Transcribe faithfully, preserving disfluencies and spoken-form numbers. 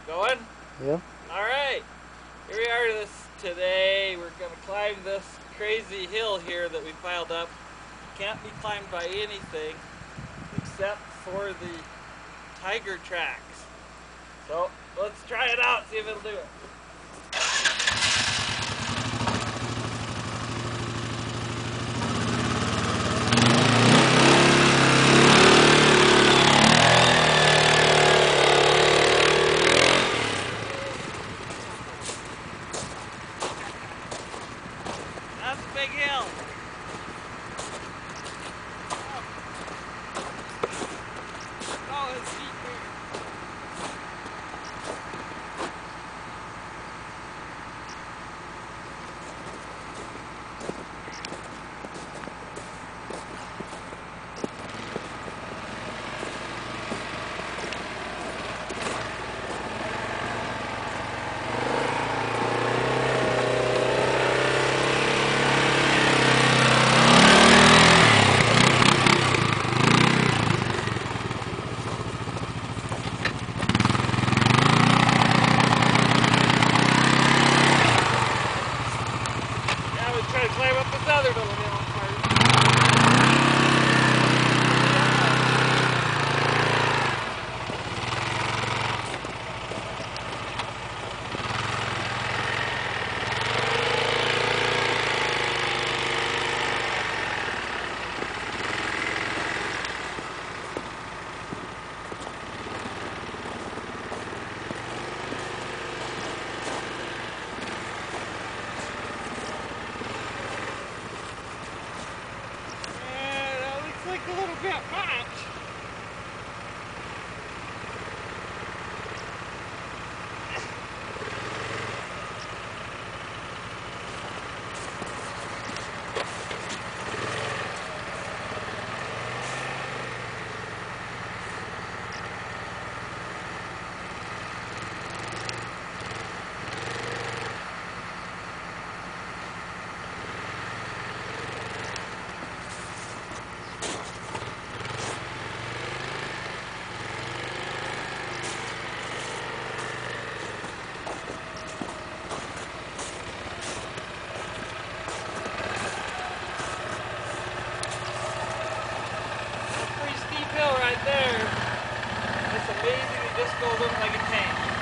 Going? Yep. Alright. Here we are this today. We're going to climb this crazy hill here that we piled up. Can't be climbed by anything except for the tiger tracks. So let's try it out, see if it'll do it. That's a big hill. Oh, it's steep here. Try to climb up this other little hill first. Like a little bit much. Hill right there. It's amazing it just goes up like a tank.